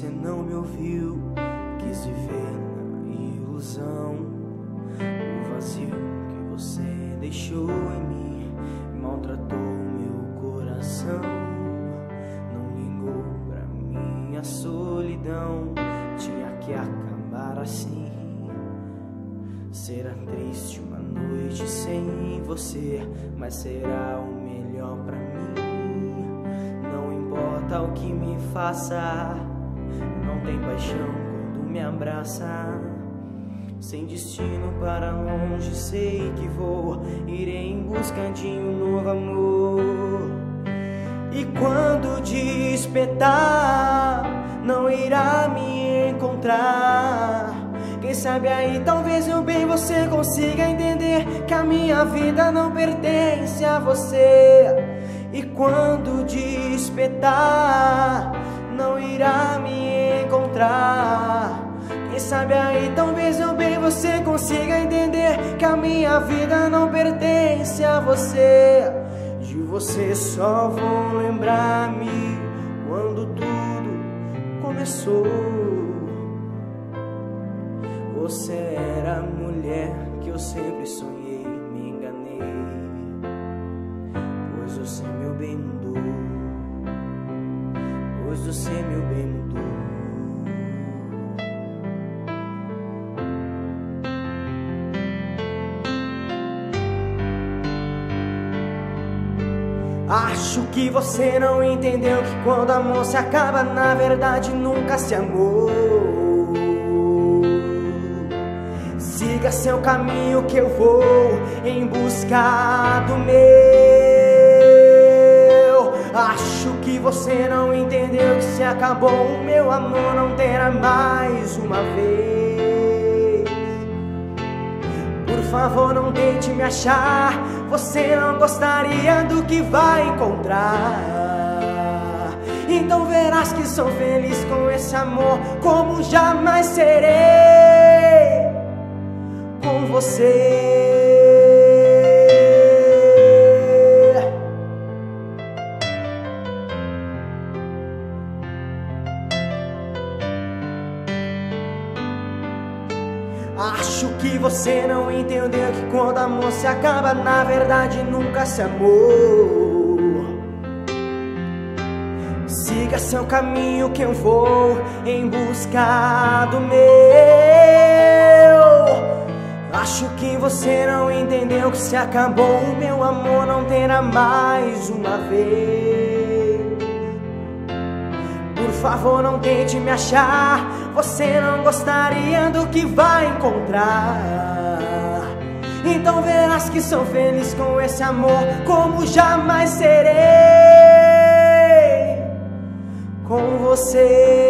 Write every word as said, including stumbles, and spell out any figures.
você não me ouviu, quis viver na ilusão. O vazio que você deixou em mim maltratou meu coração. Não ligou pra minha solidão, tinha que acabar assim. Será triste uma noite sem você, mas será o melhor pra mim. Não importa o que me faça, não tem paixão quando me abraça. Sem destino para longe, sei que vou, irei em busca de um novo amor. E quando despertar, não irá me encontrar. Quem sabe aí talvez eu bem você consiga entender que a minha vida não pertence a você. E quando despertar, não irá me encontrar. Quem sabe aí talvez eu bem você consiga entender que a minha vida não pertence a você. De você só vou lembrar-me quando tudo começou. Você era a mulher que eu sempre sonhei, me enganei, pois você meu bem mudou, pois você meu bem mudou. Acho que você não entendeu que quando amor se acaba, na verdade nunca se amou. Siga seu caminho que eu vou em busca do meu. Acho que você não entendeu que se acabou o meu amor, não terá mais uma vez. Por favor, não tente me achar, você não gostaria do que vai encontrar. Então verás que sou feliz com esse amor, como jamais serei com você. Acho que você não entendeu que quando amor se acaba, na verdade nunca se amou. Siga seu caminho que eu vou em busca do meu. Acho que você não entendeu que se acabou o meu amor, não terá mais uma vez. Por favor, não tente me achar, você não gostaria do que vai encontrar. Então verás que sou feliz com esse amor, como jamais serei com você.